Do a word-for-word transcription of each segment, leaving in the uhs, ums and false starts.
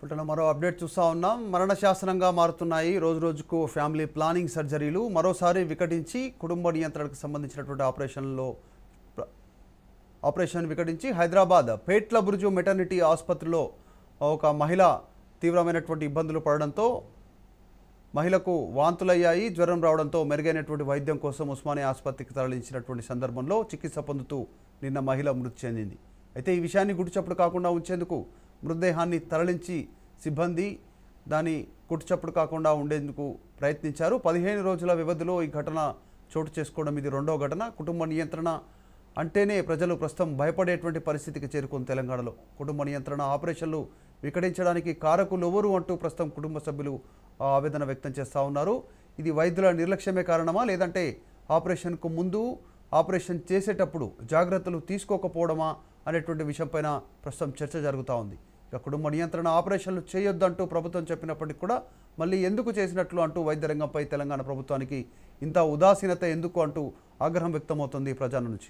పుట్టన మరో అప్డేట్ చూస్తా ఉన్నాం. మరణ శాసనంగా మారుతున్నాయి రోజు రోజుకు ఫ్యామిలీ ప్లానింగ్ సర్జరీలు. మరోసారి వికటించి కుటుంబ నియంత్రణకు సంబంధించినటువంటి ఆపరేషన్లో ఆపరేషన్ వికటించి హైదరాబాద్ పేట్ల బుర్జు మెటర్నిటీ ఆసుపత్రిలో ఒక మహిళ తీవ్రమైనటువంటి ఇబ్బందులు పడడంతో మహిళకు వాంతులయ్యాయి, జ్వరం రావడంతో మెరుగైనటువంటి వైద్యం కోసం ఉస్మానియా ఆసుపత్రికి తరలించినటువంటి సందర్భంలో చికిత్స పొందుతూ నిన్న మహిళ మృతి చెందింది. అయితే ఈ విషయాన్ని గుట్టుచప్పుడు కాకుండా ఉంచేందుకు మృతదేహాన్ని తరలించి సిబ్బంది దాని కుట్టుచప్పుడు కాకుండా ఉండేందుకు ప్రయత్నించారు. పదిహేను రోజుల వ్యవధిలో ఈ ఘటన చోటు చేసుకోవడం ఇది రెండో ఘటన. కుటుంబ నియంత్రణ అంటేనే ప్రజలు ప్రస్తుతం భయపడేటువంటి పరిస్థితికి చేరుకుంది తెలంగాణలో. కుటుంబ నియంత్రణ ఆపరేషన్లు వికటించడానికి కారకులు ఎవరు అంటూ ప్రస్తుతం కుటుంబ సభ్యులు ఆవేదన వ్యక్తం చేస్తూ ఉన్నారు. ఇది వైద్యుల నిర్లక్ష్యమే కారణమా, లేదంటే ఆపరేషన్కు ముందు ఆపరేషన్ చేసేటప్పుడు జాగ్రత్తలు తీసుకోకపోవడమా అనేటువంటి విషయంపైన ప్రస్తుతం చర్చ జరుగుతూ ఉంది. ఇక కుటుంబ నియంత్రణ ఆపరేషన్లు చేయొద్దంటూ ప్రభుత్వం చెప్పినప్పటికీ కూడా మళ్ళీ ఎందుకు చేసినట్లు అంటూ వైద్య రంగంపై తెలంగాణ ప్రభుత్వానికి ఇంత ఉదాసీనత ఎందుకు అంటూ ఆగ్రహం వ్యక్తమవుతుంది ప్రజల నుంచి.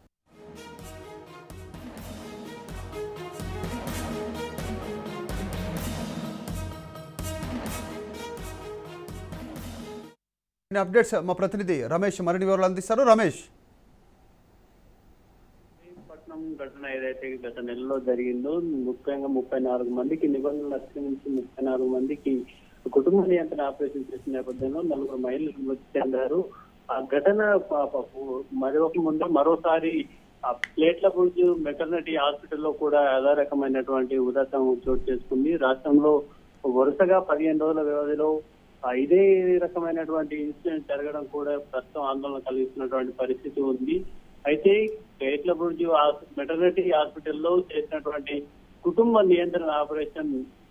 అప్డేట్స్ మా ప్రతినిధి రమేష్ మరిన్ని వివరాలు అందిస్తారు. రమేష్, ఘటన ఏదైతే గత నెలలో జరిగిందో ముఖ్యంగా ముప్పై నాలుగు మందికి నిబంధనలు అతిక్రమించి ముప్పై నాలుగు మందికి కుటుంబ నియంత్రణ ఆపరేషన్ చేసిన నేపథ్యంలో నలుగురు మహిళలు మృతి చెందారు. ఆ ఘటన మరొక ముందు మరోసారి ఆ ప్లేట్ల బుర్జు మెటర్నిటీ హాస్పిటల్లో కూడా అదే రకమైనటువంటి ఉదాహరణ చోటు చేసుకుంది. రాష్ట్రంలో వరుసగా పదిహేను రోజుల వ్యవధిలో ఇదే రకమైనటువంటి ఇన్సిడెంట్ జరగడం కూడా ప్రస్తుతం ఆందోళన కలిగిస్తున్నటువంటి పరిస్థితి ఉంది. అయితే పేట్ల బుర్జు మెటర్నిటీ హాస్పిటల్లో చేసినటువంటి కుటుంబ నియంత్రణ ఆపరేషన్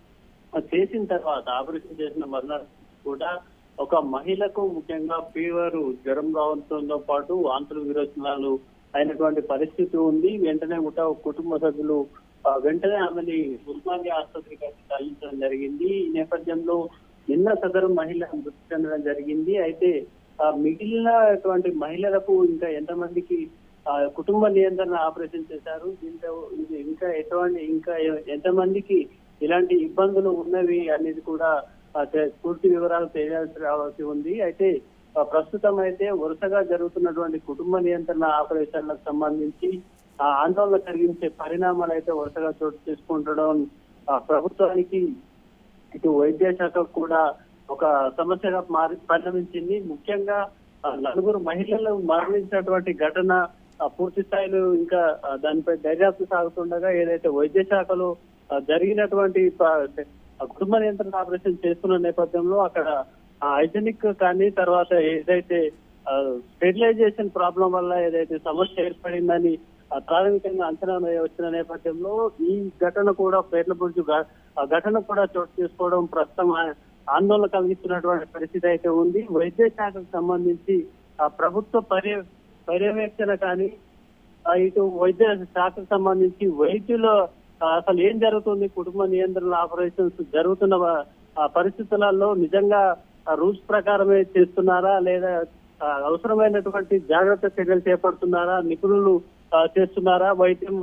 చేసిన తర్వాత ఆపరేషన్ చేసిన మరునాడు కూడా ఒక మహిళకు ముఖ్యంగా ఫీవర్, జ్వరం రావడంతో పాటు వాంతులు విరోచనాలు అయినటువంటి పరిస్థితి ఉంది. వెంటనే కూడా కుటుంబ సభ్యులు వెంటనే ఆమెని ఉస్మానియా ఆసుపత్రికి తరలించడం జరిగింది. ఈ నేపథ్యంలో నిన్న సదరు మహిళ మృతి చెందడం జరిగింది. అయితే మిగిలినటువంటి మహిళలకు ఇంకా ఎంతమందికి కుటుంబ నియంత్రణ ఆపరేషన్ చేశారు, దీంతో ఇంకా ఎటువంటి ఇంకా ఎంతమందికి ఇలాంటి ఇబ్బందులు ఉన్నవి అనేది కూడా పూర్తి వివరాలు తెలియాల్సి రావాల్సి ఉంది. అయితే ప్రస్తుతం అయితే వరుసగా జరుగుతున్నటువంటి కుటుంబ నియంత్రణ ఆపరేషన్లకు సంబంధించి ఆందోళన కలిగించే పరిణామాలు అయితే వరుసగా చోటు చేసుకుంటడం ప్రభుత్వానికి ఇటు వైద్య శాఖకు కూడా ఒక సమస్యగా మారి పరిణమించింది. ముఖ్యంగా నలుగురు మహిళలు మరణించినటువంటి ఘటన పూర్తి స్థాయిలో ఇంకా దానిపై దర్యాప్తు సాగుతుండగా ఏదైతే వైద్య శాఖలో జరిగినటువంటి కుటుంబ నియంత్రణ ఆపరేషన్ చేస్తున్న నేపథ్యంలో అక్కడ హైజెనిక్ కానీ తర్వాత ఏదైతే స్టెరిలైజేషన్ ప్రాబ్లం వల్ల ఏదైతే సమస్య ఏర్పడిందని ప్రాథమికంగా అంచనా వచ్చిన నేపథ్యంలో ఈ ఘటన కూడా పేట్ల బుర్జు ఘటన కూడా చోటు చేసుకోవడం ప్రస్తుతం ఆందోళన కలిగిస్తున్నటువంటి పరిస్థితి అయితే ఉంది. వైద్య శాఖకు సంబంధించి ఆ ప్రభుత్వ పర్య పర్యవేక్షణ కానీ ఇటు వైద్య శాఖకు సంబంధించి వైద్యుల అసలు ఏం జరుగుతుంది, కుటుంబ నియంత్రణ ఆపరేషన్స్ జరుగుతున్న పరిస్థితులలో నిజంగా రూల్స్ ప్రకారమే చేస్తున్నారా లేదా అవసరమైనటువంటి జాగ్రత్త చర్యలు చేపడుతున్నారా, నిపుణులు చేస్తున్నారా, వైద్యం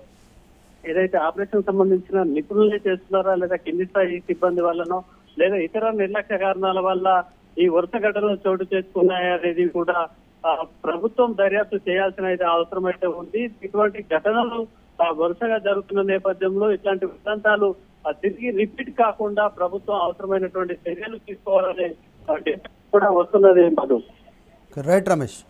ఏదైతే ఆపరేషన్ సంబంధించిన నిపుణులే చేస్తున్నారా లేదా కింది స్థాయి సిబ్బంది వల్లనో లేదా ఇతర నిర్లక్ష్య కారణాల వల్ల ఈ వరుస ఘటనలు చోటు చేసుకున్నాయా అనేది కూడా ప్రభుత్వం దర్యాప్తు చేయాల్సిన అయితే అవసరం అయితే ఉంది. ఇటువంటి ఘటనలు వరుసగా జరుగుతున్న నేపథ్యంలో ఇట్లాంటి ఉదంతాలు తిరిగి రిపీట్ కాకుండా ప్రభుత్వం అవసరమైనటువంటి చర్యలు తీసుకోవాలనే కూడా వస్తున్నది మధు. రైట్ రమేష్.